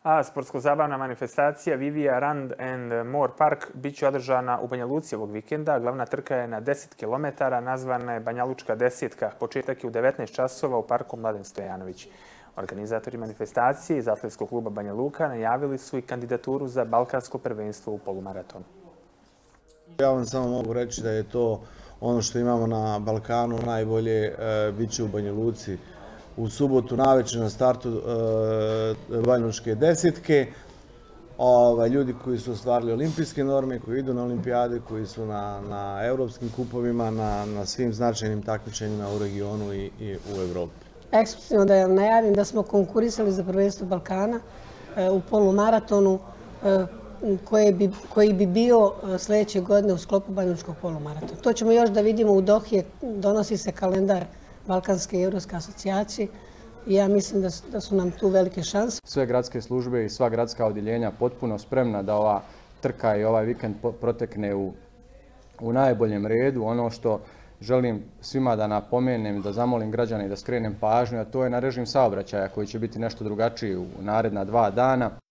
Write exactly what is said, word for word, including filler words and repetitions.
A sportsko-zabavna manifestacija Vivija Run and More Park bit će održana u Banja Luci ovog vikenda. Glavna trka je na deset kilometara, nazvana je Banja Lučka desetka. Početak je u devetnaest časova u parku Mladen Stojanović. Organizatori manifestacije iz atletskog kluba Banja Luka najavili su i kandidaturu za balkansko prvenstvo u polumaratonu. Ja vam samo mogu reći da je to ono što imamo na Balkanu najbolje, bit će u Banja Luci u subotu navečer na startu Banja Lučke desetke. Ljudi koji su ostvarili olimpijske norme, koji idu na olimpijade, koji su na evropskim kupovima, na svim značajnim takmičenjima u regionu i u Evropi. Eksplicitno da najavim da smo konkurisali za prvenstvo Balkana u polumaratonu koji bi bio sljedeće godine u sklopu Banjalučkog polumaratona. To ćemo još da vidimo u Dohi, donosi se kalendar Balkanske i Evropske asocijacije i ja mislim da su nam tu velike šanse. Sve gradske službe i sva gradska odjeljenja potpuno spremna da ova trka i ovaj vikend protekne u najboljem redu. Ono što želim svima da napomenem, da zamolim građane i da skrenem pažnju, a to je na režim saobraćaja koji će biti nešto drugačiji u naredna dva dana.